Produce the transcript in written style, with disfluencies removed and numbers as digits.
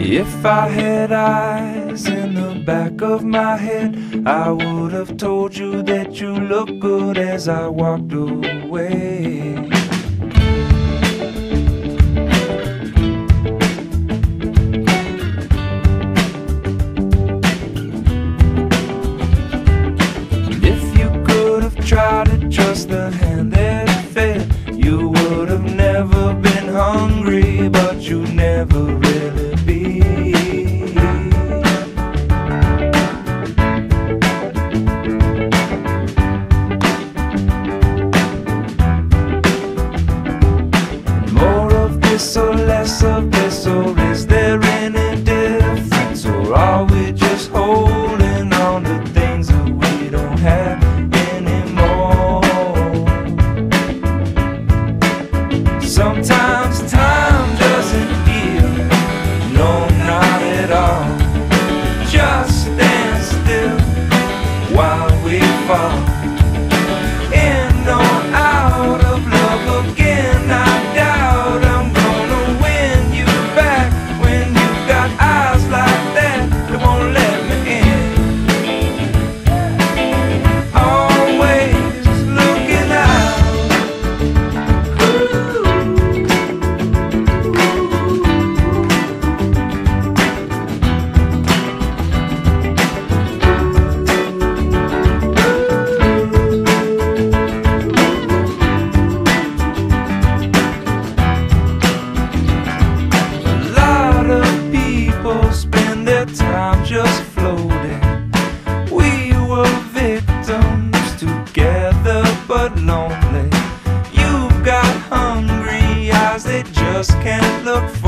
If I had eyes in the back of my head, I would have told you that you look good as I walked away. If you could have tried to trust the hand that fed, you would have never been hungry, but you never really be. More of this or less of this, or is there any difference? Or are we just holding on to things that we don't have anymore? Sometimes time doesn't heal, no, not at all. Just stand still while we fall in or out of love again. I doubt I'm gonna win you back when you got eyes like that that won't let me in. Always looking out. Spend their time just floating. We were victims together but lonely. You've got hungry eyes, they just can't look